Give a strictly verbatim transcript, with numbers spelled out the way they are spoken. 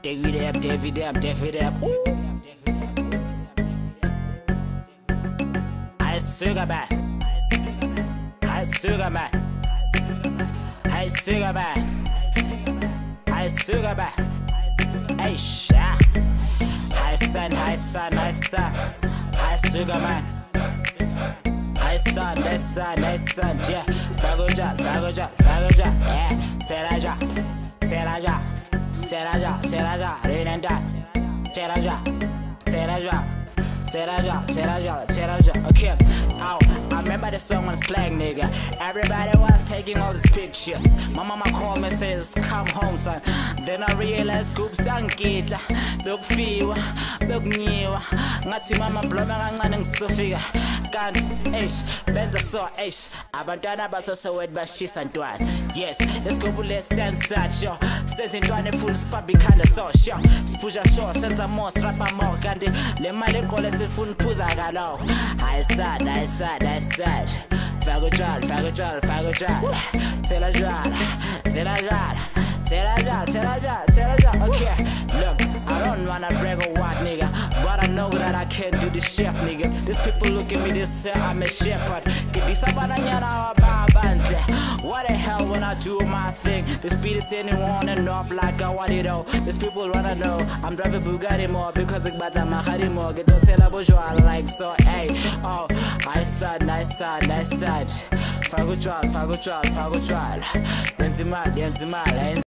David up, David up, David up. Ooh. I sugar man. I sugar man. I sugar man. I sugar man. Hey, sha. Hi son, hi son, hi son. Hi sugar man. Hi son, hi son, hi son. Yeah. Fagojal, fagojal, fagojal. Yeah. Teraja, teraja, teraja, teraja. Renanda. Teraja, teraja. Teraja, teraja, teraja. Okay. Oh, I remember the song was playing, nigga. Everybody was taking all these pictures. My mama called me and says, come home, son. Then I realized group sang kitla. Look fiwa, look niwa. Ngati mama bloma ngane ngisofika. Kanti, eish, benza so, eish. Abantwana basosowet bashisa ntwana. Yes, let's go bule sensat show. Senza intwana full spot behind so show. Spusha show, senza more, strap more. Kanti, le mali kole sifuna phuza kalo. I sad, I sad, I sad. Fagojal, fagojal, fagojal. Tell a jal, tell a jal. Tell a jal, tell a jal, tell a jal. Okay, look, I don't wanna brag or what, nigga, but I know that I can do this shit, niggas. These people look at me, they say I'm a shepherd. What the hell when I do my thing? This beat is standing on and off like I want it all. These people wanna know I'm driving Bugatti more because it's bad my heart more. Get don't tell about you I like so, hey, oh, I sad, nice sad, nice sad. Fagojal, fagojal, fagojal. Denzimal, denzimal,